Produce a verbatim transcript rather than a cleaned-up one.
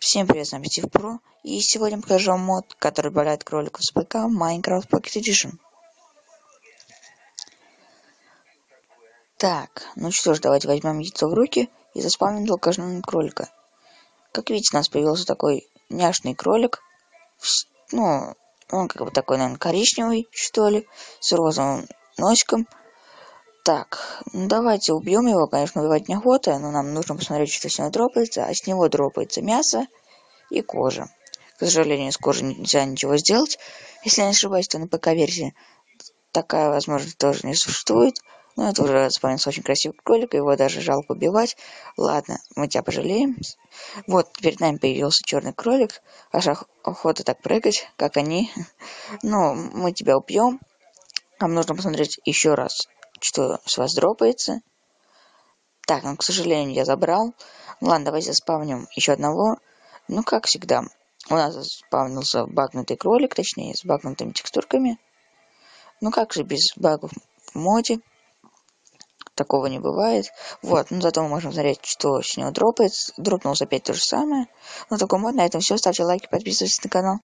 Всем привет, с вами Стив Про, и сегодня покажу вам мод, который добавляет кроликов с ПК в Minecraft Pocket Edition. Так, ну что ж, давайте возьмем яйцо в руки и заспавним долгожданного кролика. Как видите, у нас появился такой няшный кролик. Ну, он как бы такой, наверное, коричневый, что ли, с розовым носиком. Так, ну давайте убьем его, конечно, убивать неохота, но нам нужно посмотреть, что с него дропается, а с него дропается мясо и кожа. К сожалению, с кожей нельзя ничего сделать. Если я не ошибаюсь, то на ПК-версии такая возможность тоже не существует. Но это уже вспомнился очень красивый кролик, его даже жалко убивать. Ладно, мы тебя пожалеем. Вот, перед нами появился черный кролик. Аж охота так прыгать, как они. Но мы тебя убьем. Нам нужно посмотреть еще раз, что с вас дропается. Так, ну, к сожалению, я забрал. Ладно, давайте заспавним еще одного. Ну, как всегда, у нас заспавнился багнутый кролик, точнее, с багнутыми текстурками. Ну, как же без багов в моде? Такого не бывает. Вот, ну, зато мы можем смотреть, что с него дропается. Дропнулся опять то же самое. Ну, такой мод. На этом все. Ставьте лайки, подписывайтесь на канал.